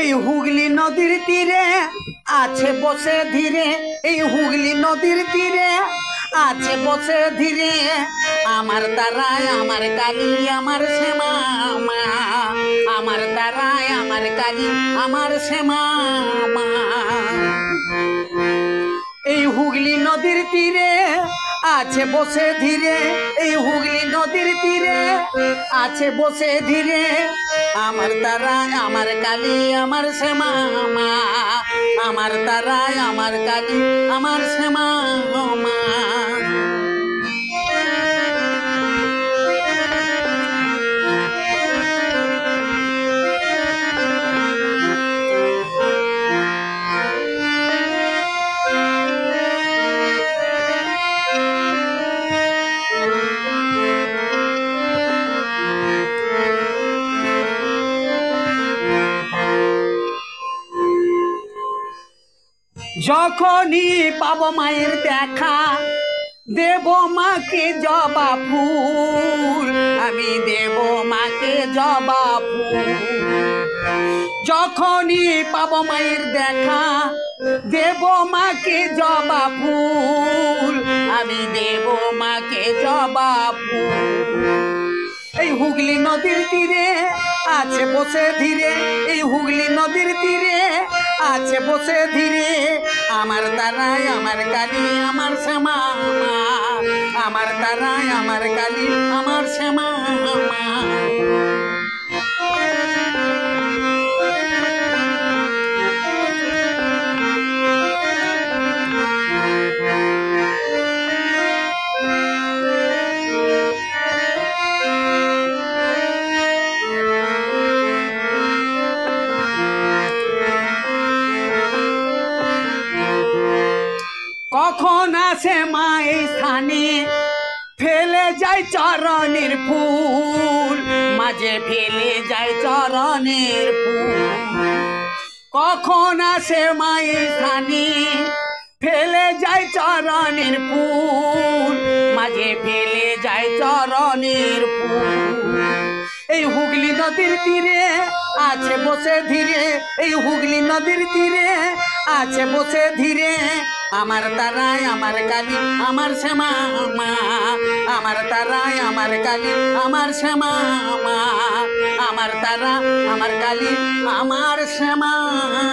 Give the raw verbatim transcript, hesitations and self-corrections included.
এই হুগলি নদীর তীরে আছে বসে ধীরে, এই হুগলি নদীর তীরে আছে বসে ধীরে আমার তারায় আমার কালী আমার শ্যামা মা, আমার তারায় আমার কালী আমার শ্যামা মা। এই হুগলি নদীর তীরে আছে বসে ধীরে, এই হুগলি নদীর তীরে আছে বসে ধীরে আমার তারায় আমার কালী আমার শ্যামা মা, আমার তারায় আমার কালী আমার শ্যামা মা। যখনই পাবো মায়ের দেখা দেব মাকে জবা ফুল, আমি দেব মাকে জবা ফুল। যখনই পাবো মায়ের দেখা দেব মাকে জবা ফুল, আমি দেব মাকে জবা ফুল। এই হুগলি নদীর তীরে আছে বসে ধীরে, এই হুগলি নদীর তীরে আছে বসে ধীরে আমার তারায় আমার কালী আমার শ্যামা মা, আমার তারায় আমার কালী আমার শ্যামা মা। কখন আসে মা এই স্থানে ফেলে যায় চরণের ফুল, মাঝে ফেলে যায় চরণের ফুল। কখন আসে মা এই স্থানে ফেলে যায় চরণের ফুল, মাঝে ফেলে যায় চরণের ফুল। এই হুগলি নদীর তীরে আছে বসে ধীরে, এই হুগলি নদীর তীরে আছে বসে ধীরে আমার তারায় আমার কালী আমার শ্যামা মা, আমার তারায় আমার কালী আমার শ্যামা মা, আমার তারা আমার কালী আমার শ্যামা